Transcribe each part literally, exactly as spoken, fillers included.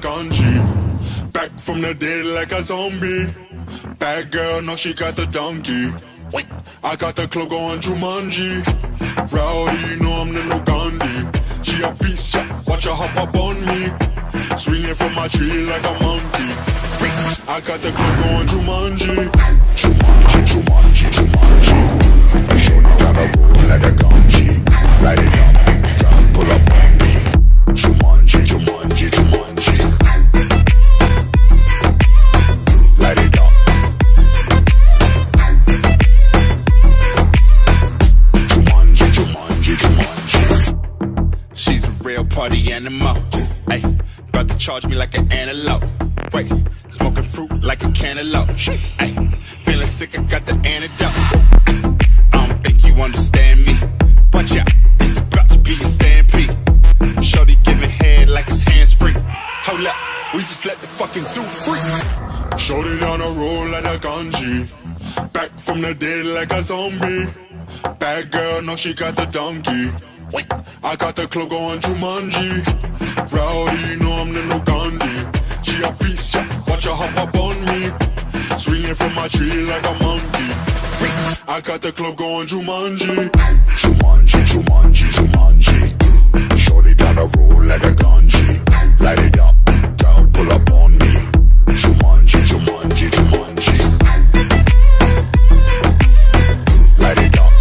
ganji. Back from the dead like a zombie. Bad girl, now she got the donkey. Wait, I got the club going Jumanji. Rowdy, know I'm the no Gandhi. She a beast, yeah, watch her hop up on me. Swinging from my tree like a monkey. Wait, I got the club going Jumanji. Jumanji, Jumanji, Jumanji. Shorty got a roll like a ganji. Light it up, girl, pull up on me. Jumanji, Jumanji, Jumanji. Light it up. Jumanji, Jumanji, Jumanji. She's a real party animal. Ay, about to charge me like an antelope. Wait, smoking fruit like a cantaloupe. Ay, feeling sick, I got the antidote. Ay, I don't think you understand me. Watch out, it's about to be a stampede. Shorty giving head like his hands free. Hold up, we just let the fucking zoo free. Shorty on a roll like a ganji. Back from the dead like a zombie. Bad girl, now she got the donkey. Wait, I got the club going Jumanji. Rowdy, know I'm the no Gandhi. She a beast, yeah, watch her hop up on me. Swinging from my tree like a monkey. Wait, I got the club going Jumanji. Jumanji, Jumanji, Jumanji. Shorty got a roll like a ganji. Light it up, girl, pull up on me. Jumanji, Jumanji, Jumanji. Light it up.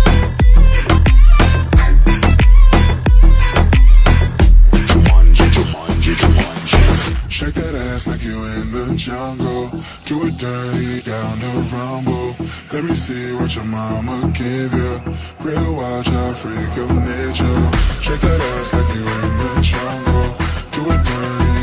Jumanji, Jumanji, Jumanji. Shake that ass like you in the jungle. Do it dirty down the rumble. Let me see what your mama gave you. Real wild child, freak of nature. Shake that ass like you in the jungle. Do it dirty